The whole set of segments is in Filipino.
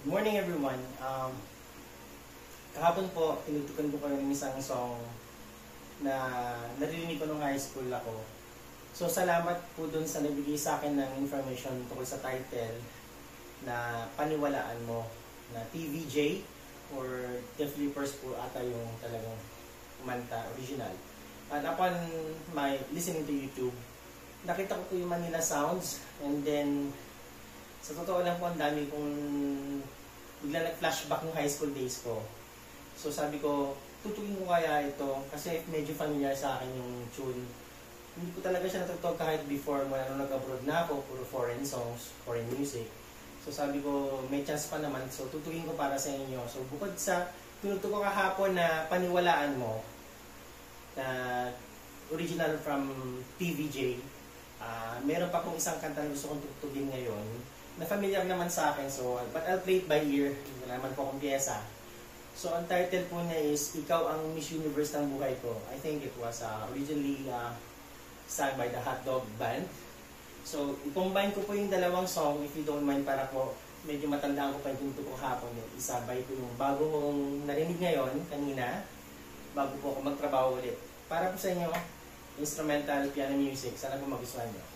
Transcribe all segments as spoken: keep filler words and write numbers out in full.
Morning everyone. Um, kahapon po, tinutukan ko kayo ng isang song na naririnig ko nung high school ako. So salamat po dun sa nabigay sa akin ng information tungkol sa title na Paniwalaan Mo na T V J or The Flippers po ata yung talagang kumanta original. And upon my listening to YouTube, nakita ko po yung Manila Sounds, and then sa totoo lang po ang dami kong bigla nag-flashback ng high school days ko. So sabi ko, tutugin ko kaya ito kasi medyo familiar sa akin yung tune. Hindi ko talaga siya natutog kahit before mula nung nag-abroad na ako, puro foreign songs, foreign music. So sabi ko, may chance pa naman, so tutugin ko para sa inyo. So bukod sa tinutug ko kahapon na Paniwalaan Mo, na original from T V J, uh, meron pa kong isang kanta na gusto kong tutugin ngayon na familiar naman sa akin, so but I'll play it by ear. Hindi naman po akong piyesa. So ang title po niya is Ikaw ang Miss Universe ng Buhay Ko. I think it was uh, originally uh, sung by the Hot Dog Band. So i-combine ko po yung dalawang song, if you don't mind, para po medyo matandaan ko pa yung tinutuko hapon. Isabay ko yung bago kong narinig ngayon, kanina, bago po ako magtrabaho ulit. Para po sa inyo, instrumental piano music. Sana po magustuhan nyo.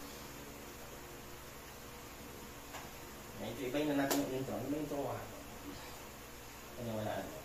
Medyo ibayin na natin yung intro. Ano ba yung intro ko ha? Paniwalaan mo.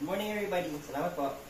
morning everybody. Salamat po.